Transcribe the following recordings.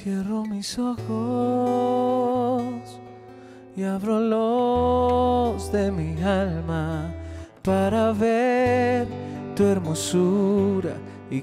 Cierro mis ojos y abro los de mi alma para ver tu hermosura y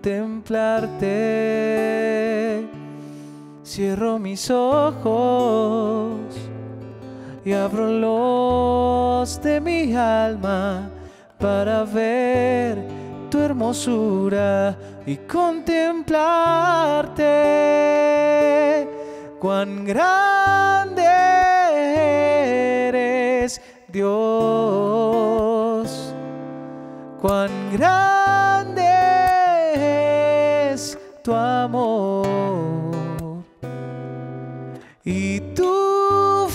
contemplarte. Cierro mis ojos y abro los de mi alma para ver tu hermosura y contemplarte. Cuán grande eres, Dios, cuán grande es tu amor y tu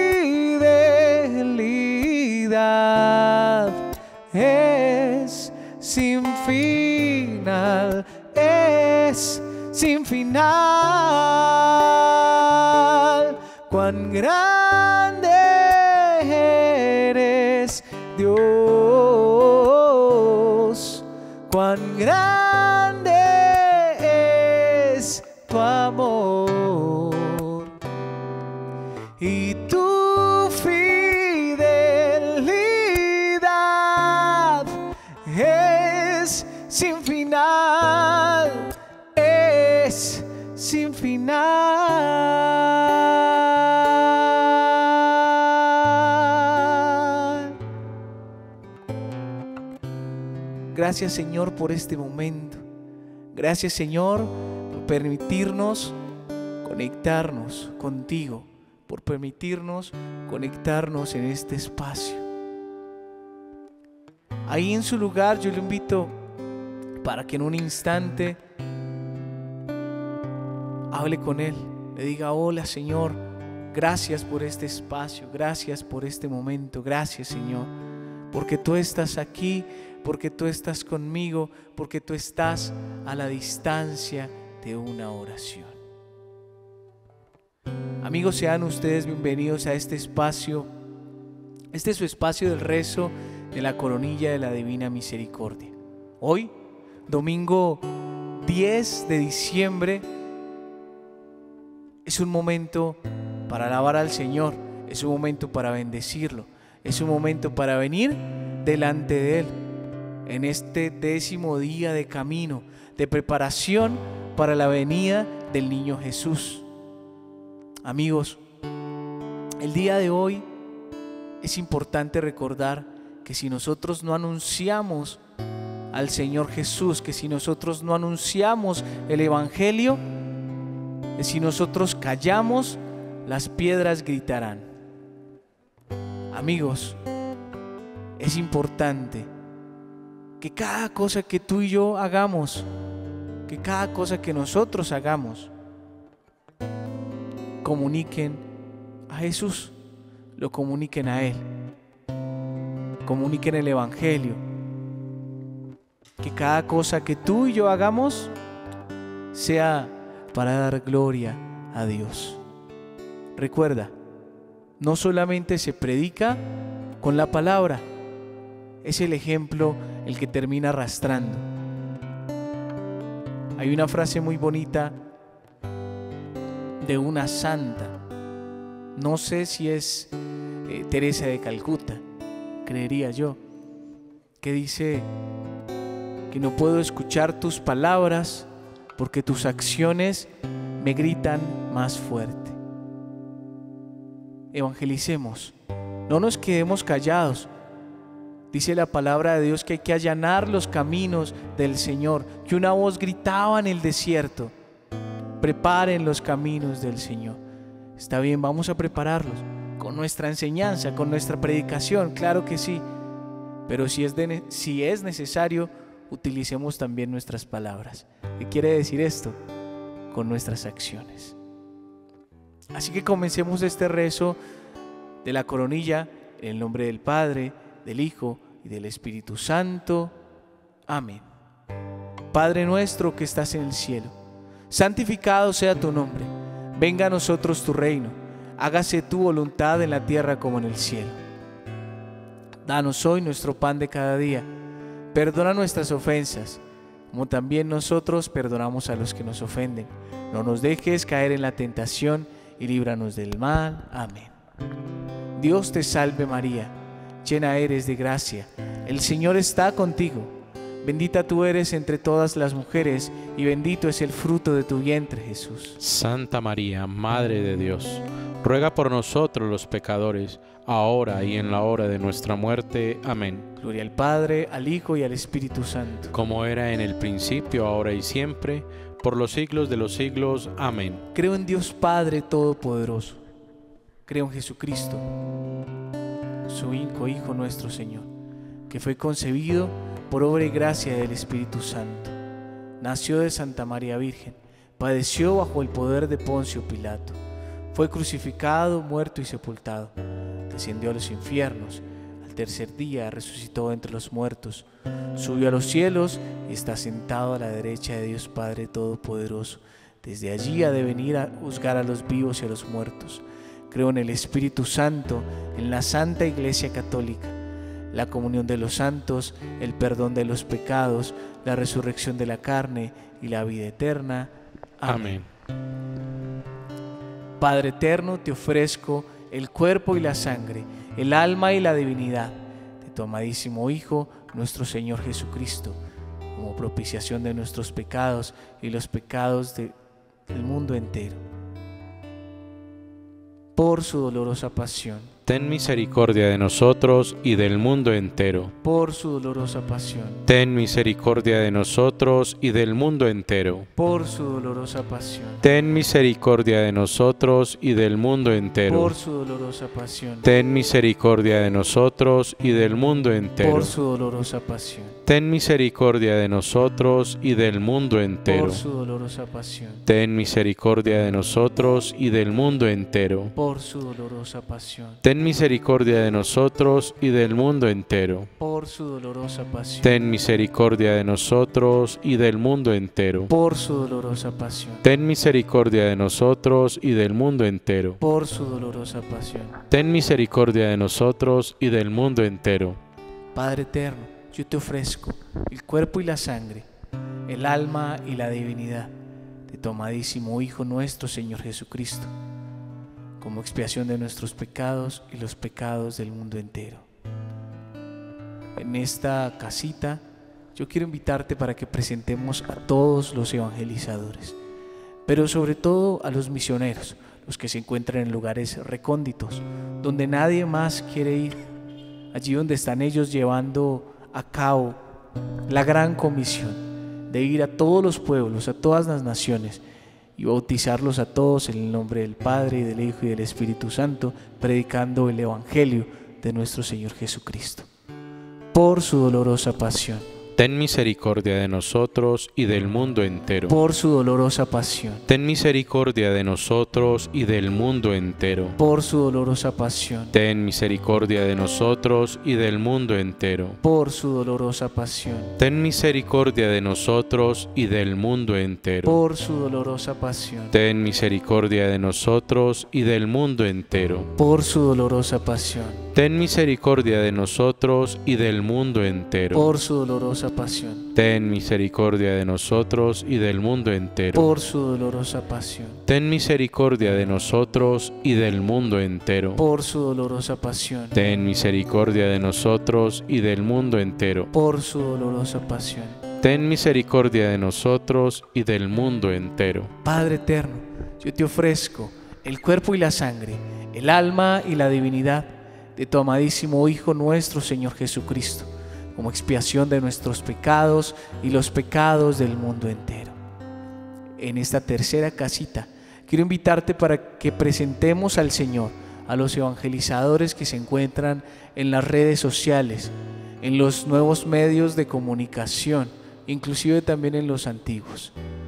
fidelidad es sin final, es sin final. Cuán grande eres, Dios, cuán grande es tu amor y tu fidelidad es sin final, es sin final. Gracias, Señor, por este momento. Gracias, Señor, por permitirnos conectarnos contigo, por permitirnos conectarnos en este espacio. Ahí en su lugar yo le invito para que en un instante hable con Él, le diga: hola, Señor, gracias por este espacio, gracias por este momento, gracias, Señor, porque tú estás aquí, porque tú estás conmigo, porque tú estás a la distancia de una oración. Amigos, sean ustedes bienvenidos a este espacio. Este es su espacio del rezo de la coronilla de la Divina Misericordia. Hoy, domingo 10 de diciembre, es un momento para alabar al Señor, es un momento para bendecirlo, es un momento para venir delante de Él en este 10º día de camino, de preparación para la venida del niño Jesús. Amigos, el día de hoy es importante recordar que si nosotros no anunciamos al Señor Jesús, que si nosotros no anunciamos el Evangelio, que si nosotros callamos, las piedras gritarán. Amigos, es importante que cada cosa que tú y yo hagamos, que cada cosa que nosotros hagamos, comuniquen a Jesús, lo comuniquen a Él, comuniquen el Evangelio. Que cada cosa que tú y yo hagamos sea para dar gloria a Dios. Recuerda, no solamente se predica con la palabra, es el ejemplo el que termina arrastrando. Hay una frase muy bonita de una santa, no sé si es Teresa de Calcuta, creería yo, que dice que no puedo escuchar tus palabras porque tus acciones me gritan más fuerte. Evangelicemos, no nos quedemos callados. Dice la palabra de Dios que hay que allanar los caminos del Señor, que una voz gritaba en el desierto: preparen los caminos del Señor. Está bien, vamos a prepararlos con nuestra enseñanza, con nuestra predicación, claro que sí, pero si es necesario, utilicemos también nuestras palabras. ¿Qué quiere decir esto? Con nuestras acciones. Así que comencemos este rezo de la coronilla en el nombre del Padre, del Hijo y del Espíritu Santo. Amén. Padre nuestro que estás en el cielo, santificado sea tu nombre. Venga a nosotros tu reino. Hágase tu voluntad en la tierra como en el cielo. Danos hoy nuestro pan de cada día. Perdona nuestras ofensas, como también nosotros perdonamos a los que nos ofenden. No nos dejes caer en la tentación y líbranos del mal. Amén. Dios te salve María, llena eres de gracia, el Señor está contigo. Bendita tú eres entre todas las mujeres y bendito es el fruto de tu vientre, Jesús. Santa María, Madre de Dios, ruega por nosotros los pecadores, ahora y en la hora de nuestra muerte. Amén. Gloria al Padre, al Hijo y al Espíritu Santo. Como era en el principio, ahora y siempre, por los siglos de los siglos. Amén. Creo en Dios Padre Todopoderoso. Creo en Jesucristo, su único Hijo nuestro Señor, que fue concebido por obra y gracia del Espíritu Santo. Nació de Santa María Virgen, padeció bajo el poder de Poncio Pilato, fue crucificado, muerto y sepultado, descendió a los infiernos, al tercer día resucitó entre los muertos, subió a los cielos y está sentado a la derecha de Dios Padre Todopoderoso. Desde allí ha de venir a juzgar a los vivos y a los muertos. Creo en el Espíritu Santo, en la Santa Iglesia Católica, la comunión de los santos, el perdón de los pecados, la resurrección de la carne y la vida eterna. Amén. Padre eterno, te ofrezco el cuerpo y la sangre, el alma y la divinidad de tu amadísimo Hijo, nuestro Señor Jesucristo, como propiciación de nuestros pecados y los pecados del mundo entero. Por su dolorosa pasión, ten misericordia de nosotros y del mundo entero. por su dolorosa pasión, Ten misericordia de nosotros y del mundo entero. por su dolorosa pasión, Ten misericordia de nosotros y del mundo entero. por su dolorosa pasión, Ten misericordia de nosotros y del mundo entero. por su dolorosa pasión, Ten misericordia de nosotros y del mundo entero. por su dolorosa pasión, Ten misericordia de nosotros y del mundo entero. por su dolorosa pasión, Ten misericordia de nosotros y del mundo entero. por su dolorosa pasión, Ten misericordia de nosotros y del mundo entero. por su dolorosa pasión, Ten misericordia de nosotros y del mundo entero. por su dolorosa pasión. Ten misericordia de nosotros y del mundo entero. Padre eterno, yo te ofrezco el cuerpo y la sangre, el alma y la divinidad de tu amadísimo Hijo nuestro Señor Jesucristo, como expiación de nuestros pecados y los pecados del mundo entero. En esta casita yo quiero invitarte para que presentemos a todos los evangelizadores, pero sobre todo a los misioneros, los que se encuentran en lugares recónditos, donde nadie más quiere ir, allí donde están ellos llevando a cabo la gran comisión de ir a todos los pueblos, a todas las naciones, y bautizarlos a todos en el nombre del Padre, y del Hijo y del Espíritu Santo, predicando el Evangelio de nuestro Señor Jesucristo. Por su dolorosa pasión, Ten misericordia de nosotros y del mundo entero. por su dolorosa pasión, Ten misericordia de nosotros y del mundo entero. por su dolorosa pasión, Ten misericordia de nosotros y del mundo entero. por su dolorosa pasión, Ten misericordia de nosotros y del mundo entero. por su dolorosa pasión, Ten misericordia de nosotros y del mundo entero. por su dolorosa pasión, Ten misericordia de nosotros y del mundo entero. por su dolorosa pasión, Ten misericordia de nosotros y del mundo entero. por su dolorosa pasión, Ten misericordia de nosotros y del mundo entero. por su dolorosa pasión, Ten misericordia de nosotros y del mundo entero. por su dolorosa pasión. Ten misericordia de nosotros y del mundo entero. Padre eterno, yo te ofrezco el cuerpo y la sangre, el alma y la divinidad de tu amadísimo Hijo nuestro Señor Jesucristo, como expiación de nuestros pecados y los pecados del mundo entero. En esta tercera casita quiero invitarte para que presentemos al Señor a los evangelizadores que se encuentran en las redes sociales, en los nuevos medios de comunicación, inclusive también en los antiguos,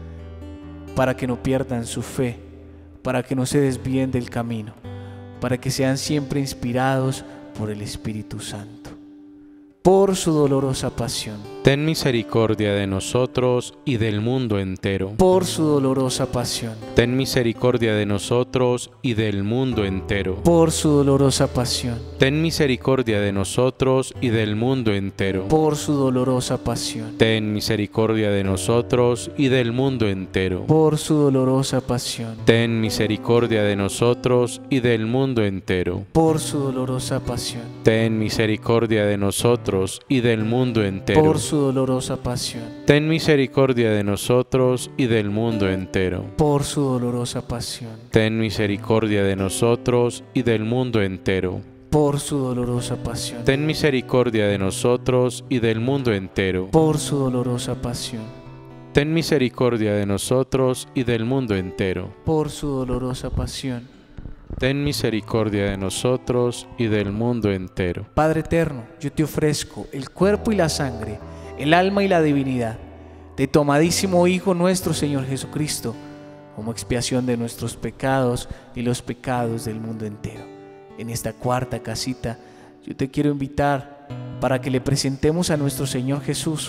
para que no pierdan su fe, para que no se desvíen del camino, para que sean siempre inspirados por el Espíritu Santo. Por su dolorosa pasión, ten misericordia de nosotros y del mundo entero. por su dolorosa pasión, Ten misericordia de nosotros y del mundo entero. por su dolorosa pasión, Ten misericordia de nosotros y del mundo entero. por su dolorosa pasión, Ten misericordia de nosotros y del mundo entero. por su dolorosa pasión, Ten misericordia de nosotros y del mundo entero. por su dolorosa pasión, Ten misericordia de nosotros y del mundo entero. por su dolorosa pasión, Ten misericordia de nosotros y del mundo entero. por su dolorosa pasión, Ten misericordia de nosotros y del mundo entero. por su dolorosa pasión, Ten misericordia de nosotros y del mundo entero. por su dolorosa pasión, Ten misericordia de nosotros y del mundo entero. por su dolorosa pasión. Ten misericordia de nosotros y del mundo entero. Padre eterno, yo te ofrezco el cuerpo y la sangre, el alma y la divinidad de tu amadísimo Hijo nuestro Señor Jesucristo, como expiación de nuestros pecados y los pecados del mundo entero. En esta cuarta casita, yo te quiero invitar para que le presentemos a nuestro Señor Jesús,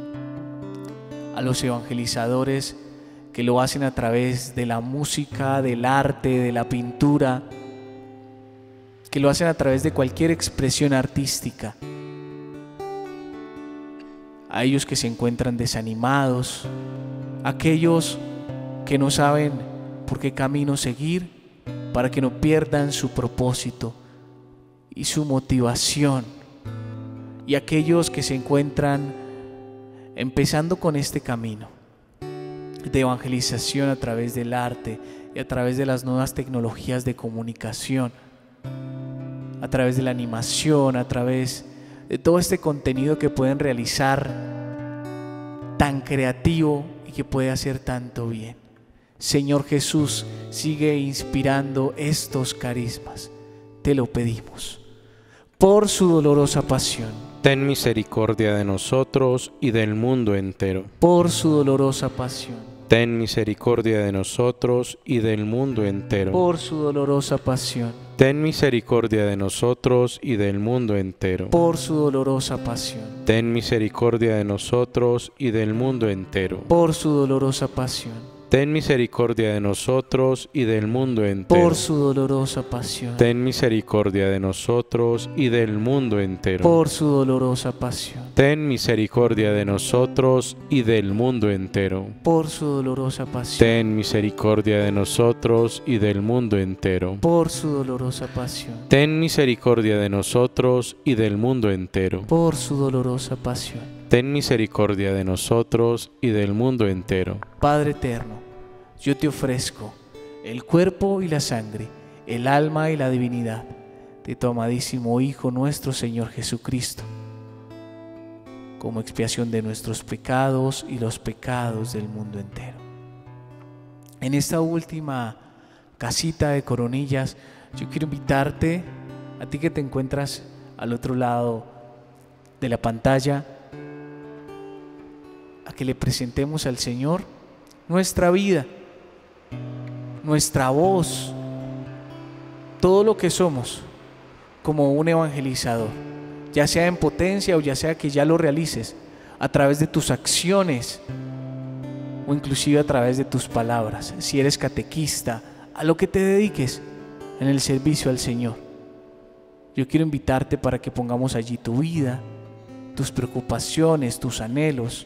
a los evangelizadores que lo hacen a través de la música, del arte, de la pintura, que lo hacen a través de cualquier expresión artística. A ellos que se encuentran desanimados, aquellos que no saben por qué camino seguir, para que no pierdan su propósito y su motivación, y aquellos que se encuentran empezando con este camino de evangelización a través del arte y a través de las nuevas tecnologías de comunicación, a través de la animación, a través de todo este contenido que pueden realizar tan creativo y que puede hacer tanto bien. Señor Jesús, sigue inspirando estos carismas, te lo pedimos, por su dolorosa pasión, Ten misericordia de nosotros y del mundo entero. por su dolorosa pasión, Ten misericordia de nosotros y del mundo entero. por su dolorosa pasión, Ten misericordia de nosotros y del mundo entero. por su dolorosa pasión, Ten misericordia de nosotros y del mundo entero. por su dolorosa pasión, Ten misericordia de nosotros y del mundo entero. por su dolorosa pasión, Ten misericordia de nosotros y del mundo entero. por su dolorosa pasión, Ten misericordia de nosotros y del mundo entero. por su dolorosa pasión, Ten misericordia de nosotros y del mundo entero. por su dolorosa pasión, Ten misericordia de nosotros y del mundo entero. por su dolorosa pasión. Ten misericordia de nosotros y del mundo entero. Padre eterno, yo te ofrezco el cuerpo y la sangre, el alma y la divinidad de tu amadísimo Hijo nuestro Señor Jesucristo, como expiación de nuestros pecados y los pecados del mundo entero. En esta última casita de Coronillas, yo quiero invitarte, a ti que te encuentras al otro lado de la pantalla, a que le presentemos al Señor nuestra vida, nuestra voz, todo lo que somos como un evangelizador, ya sea en potencia o ya sea que ya lo realices a través de tus acciones o inclusive a través de tus palabras. Si eres catequista, a lo que te dediques en el servicio al Señor. Yo quiero invitarte para que pongamos allí tu vida, tus preocupaciones, tus anhelos,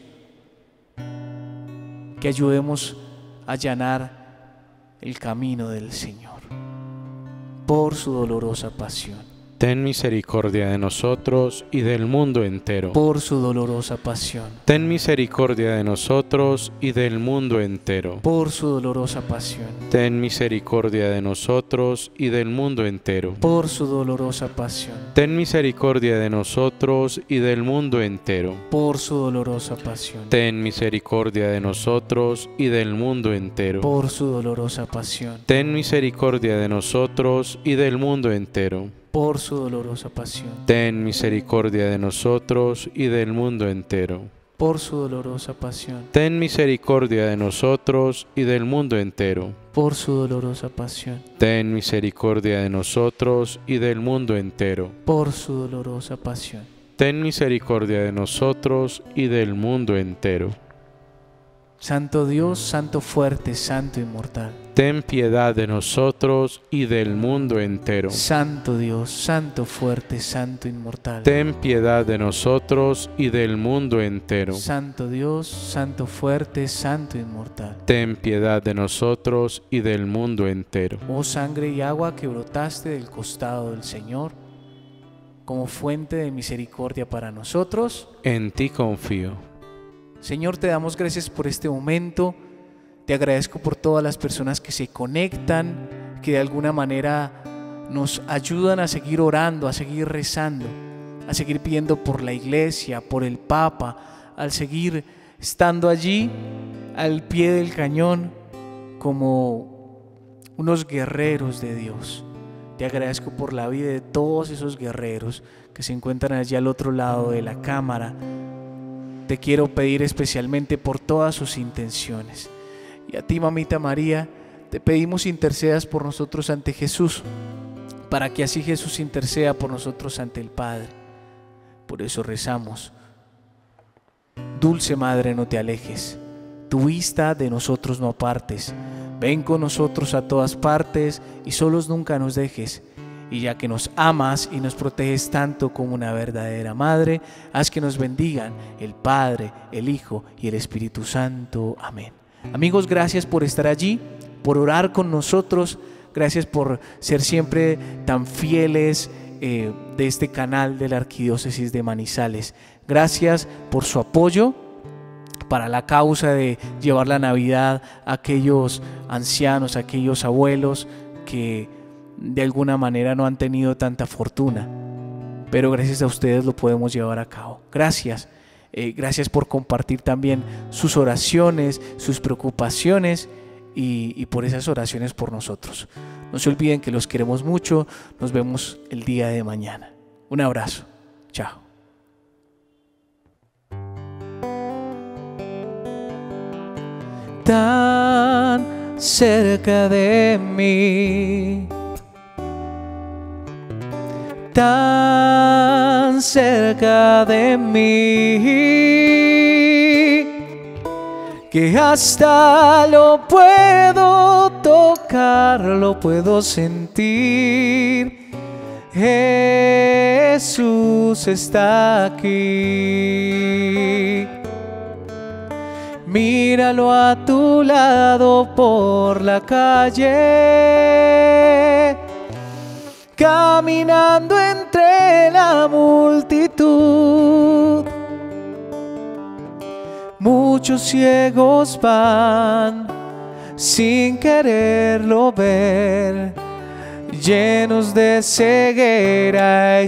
que ayudemos a allanar el camino del Señor por su dolorosa pasión, Ten misericordia de nosotros y del mundo entero. por su dolorosa pasión, Ten misericordia de nosotros y del mundo entero. por su dolorosa pasión, Ten misericordia de nosotros y del mundo entero. por su dolorosa pasión, Ten misericordia de nosotros y del mundo entero. por su dolorosa pasión, Ten misericordia de nosotros y del mundo entero. por su dolorosa pasión, Ten misericordia de nosotros y del mundo entero. por su dolorosa pasión, Ten misericordia de nosotros y del mundo entero. por su dolorosa pasión, Ten misericordia de nosotros y del mundo entero. por su dolorosa pasión, Ten misericordia de nosotros y del mundo entero. por su dolorosa pasión. ten misericordia de nosotros y del mundo entero. Santo Dios, Santo fuerte, Santo inmortal. Ten piedad de nosotros y del mundo entero. Santo Dios, Santo fuerte, Santo inmortal. Ten piedad de nosotros y del mundo entero. Santo Dios, Santo fuerte, Santo inmortal. Ten piedad de nosotros y del mundo entero. Oh sangre y agua que brotaste del costado del Señor, como fuente de misericordia para nosotros, en ti confío. Señor, te damos gracias por este momento. Te agradezco por todas las personas que se conectan, que de alguna manera nos ayudan a seguir orando, a seguir rezando, a seguir pidiendo por la iglesia, por el Papa, al seguir estando allí al pie del cañón como unos guerreros de Dios. Te agradezco por la vida de todos esos guerreros que se encuentran allí al otro lado de la cámara. Te quiero pedir especialmente por todas sus intenciones. Y a ti, Mamita María, te pedimos intercedas por nosotros ante Jesús, para que así Jesús interceda por nosotros ante el Padre. Por eso rezamos: Dulce Madre, no te alejes, tu vista de nosotros no apartes. Ven con nosotros a todas partes y solos nunca nos dejes. Y ya que nos amas y nos proteges tanto como una verdadera madre, haz que nos bendigan el Padre, el Hijo y el Espíritu Santo. Amén. Amigos, gracias por estar allí, por orar con nosotros. Gracias por ser siempre tan fieles de este canal de la Arquidiócesis de Manizales. Gracias por su apoyo para la causa de llevar la Navidad a aquellos ancianos, a aquellos abuelos que de alguna manera no han tenido tanta fortuna, pero gracias a ustedes lo podemos llevar a cabo. Gracias, gracias por compartir también sus oraciones, sus preocupaciones y por esas oraciones por nosotros. No se olviden que los queremos mucho. Nos vemos el día de mañana. Un abrazo. Chao. Tan cerca de mí, tan cerca de mí, que hasta lo puedo tocar, lo puedo sentir. Jesús está aquí. Míralo a tu lado por la calle, caminando entre la multitud. Muchos ciegos van sin quererlo ver, llenos de ceguera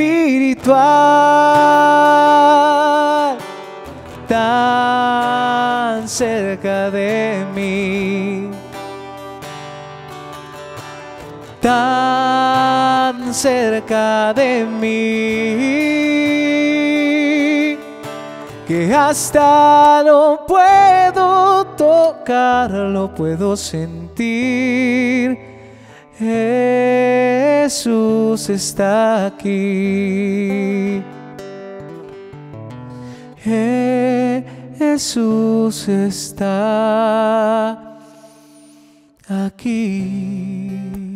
espiritual. Tan cerca de mí, tan cerca de mí, que hasta lo puedo tocar, lo puedo sentir. Jesús está aquí. Jesús está aquí.